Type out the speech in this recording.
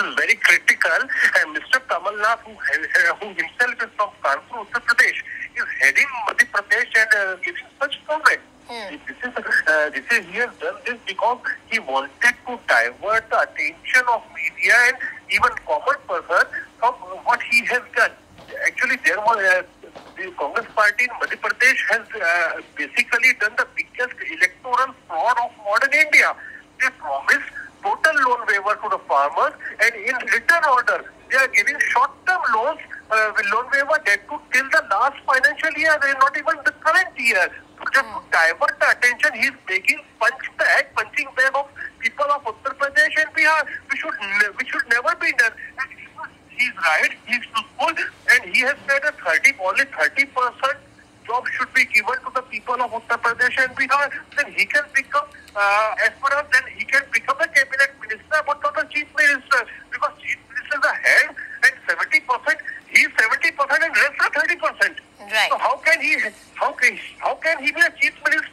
very critical. And Mr. Kamal Nath, who himself is from Kanpur, Uttar Pradesh, is heading Madhya Pradesh and giving such comments. He has done this because he wanted to divert the attention of media and even common person from what he has done. Actually, there was the Congress party in Madhya Pradesh has basically done the biggest electoral fraud of modern India. They promised total loan waiver to the farmers, and in return order, they are giving short-term loans with loan waiver that could till the last financial year, not even the current year. So just to divert the attention, he is making punching bag of people of Uttar Pradesh and Bihar, which should never be done. And he's right, he's truthful, and he has said that only 30% job should be given to the people of Uttar Pradesh and Bihar. Then he can become, as far as then he can become a cabinet minister, but not a chief minister, because chief minister is the head, and 70%, he is 70% and rest are 30%. Right. So how can he be a chief minister